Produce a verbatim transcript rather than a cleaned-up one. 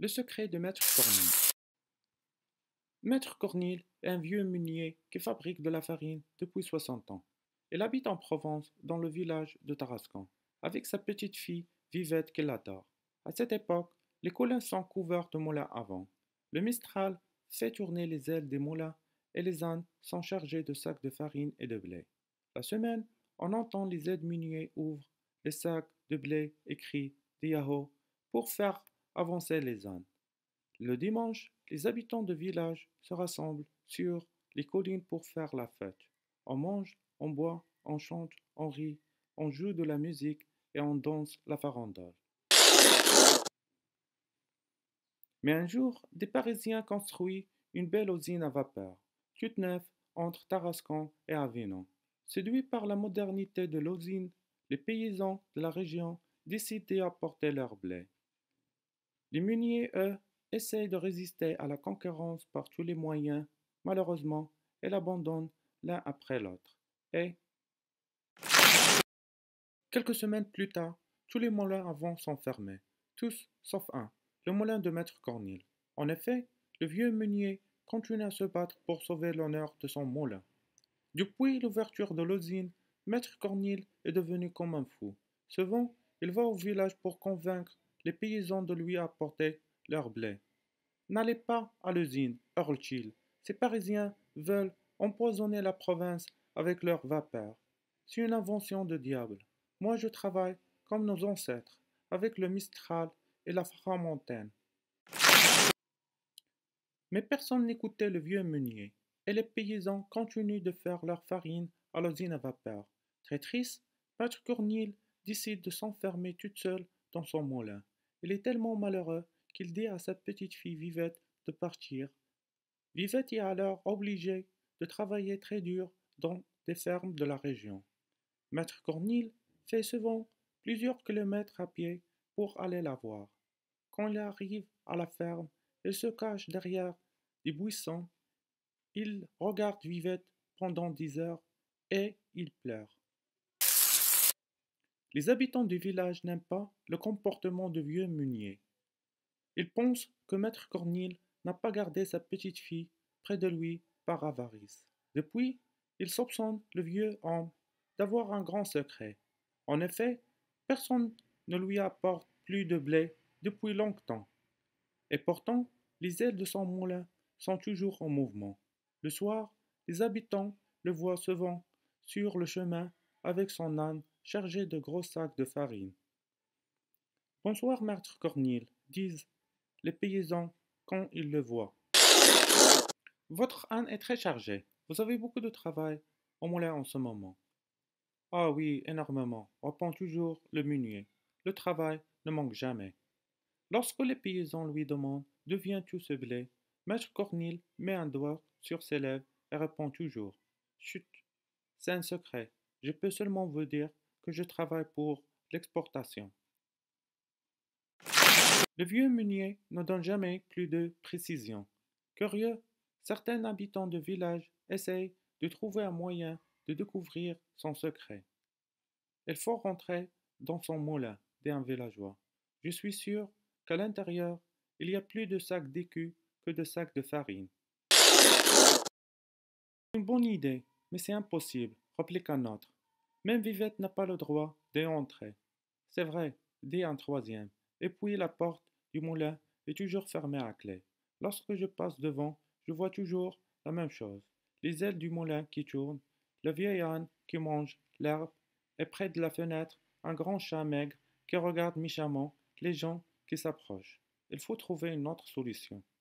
Le secret de Maître Cornille. Maître Cornille est un vieux meunier qui fabrique de la farine depuis soixante ans. Il habite en Provence, dans le village de Tarascon, avec sa petite fille Vivette qui l'adore. À cette époque, les collins sont couverts de moulins à vent. Le Mistral fait tourner les ailes des moulins et les ânes sont chargés de sacs de farine et de blé. La semaine, on entend les aides-meuniers ouvrent les sacs de blé et crient des yahoo pour faire avancer les ânes. Le dimanche, les habitants de village se rassemblent sur les collines pour faire la fête. On mange, on boit, on chante, on rit, on joue de la musique et on danse la farandole. Mais un jour, des Parisiens construisent une belle usine à vapeur, toute neuve entre Tarascon et Avignon. Séduits par la modernité de l'usine, les paysans de la région décident d'y apporter leur blé. Les meuniers, eux, essayent de résister à la concurrence par tous les moyens. Malheureusement, ils abandonnent l'un après l'autre. Et, quelques semaines plus tard, tous les moulins à vent sont fermés. Tous, sauf un, le moulin de Maître Cornille. En effet, le vieux meunier continue à se battre pour sauver l'honneur de son moulin. Depuis l'ouverture de l'usine, Maître Cornille est devenu comme un fou. Souvent, il va au village pour convaincre les paysans de lui apporter leur blé. N'allez pas à l'usine, hurle-t-il. Ces Parisiens veulent empoisonner la province avec leur vapeur. C'est une invention de diable. Moi, je travaille comme nos ancêtres, avec le Mistral et la Framontaine. Mais personne n'écoutait le vieux meunier, et les paysans continuent de faire leur farine à l'usine à vapeur. Très triste, Maître Cornille décide de s'enfermer toute seule dans son moulin. Il est tellement malheureux qu'il dit à sa petite fille Vivette de partir. Vivette est alors obligée de travailler très dur dans des fermes de la région. Maître Cornille fait souvent plusieurs kilomètres à pied pour aller la voir. Quand il arrive à la ferme, il se cache derrière des buissons. Il regarde Vivette pendant dix heures et il pleure. Les habitants du village n'aiment pas le comportement du vieux meunier. Ils pensent que Maître Cornille n'a pas gardé sa petite fille près de lui par avarice. Depuis, ils soupçonnent le vieux homme d'avoir un grand secret. En effet, personne ne lui apporte plus de blé depuis longtemps. Et pourtant, les ailes de son moulin sont toujours en mouvement. Le soir, les habitants le voient souvent sur le chemin avec son âne chargé de gros sacs de farine. Bonsoir, Maître Cornille, disent les paysans quand ils le voient. Votre âne est très chargé. Vous avez beaucoup de travail au moulin en ce moment. Ah oui, énormément, répond toujours le meunier. Le travail ne manque jamais. Lorsque les paysans lui demandent d'où vient tout ce blé, Maître Cornille met un doigt sur ses lèvres et répond toujours. Chut, c'est un secret. Je peux seulement vous dire que je travaille pour l'exportation. Le vieux meunier ne donne jamais plus de précisions. Curieux, certains habitants du village essayent de trouver un moyen de découvrir son secret. Il faut rentrer dans son moulin, dit un villageois. Je suis sûr qu'à l'intérieur, il y a plus de sacs d'écus que de sacs de farine. Une bonne idée, mais c'est impossible, réplique un autre. Même Vivette n'a pas le droit d'y entrer. C'est vrai, dit un troisième. Et puis la porte du moulin est toujours fermée à clé. Lorsque je passe devant, je vois toujours la même chose. Les ailes du moulin qui tournent, le vieil âne qui mange l'herbe, et près de la fenêtre, un grand chat maigre qui regarde méchamment les gens qui s'approchent. Il faut trouver une autre solution.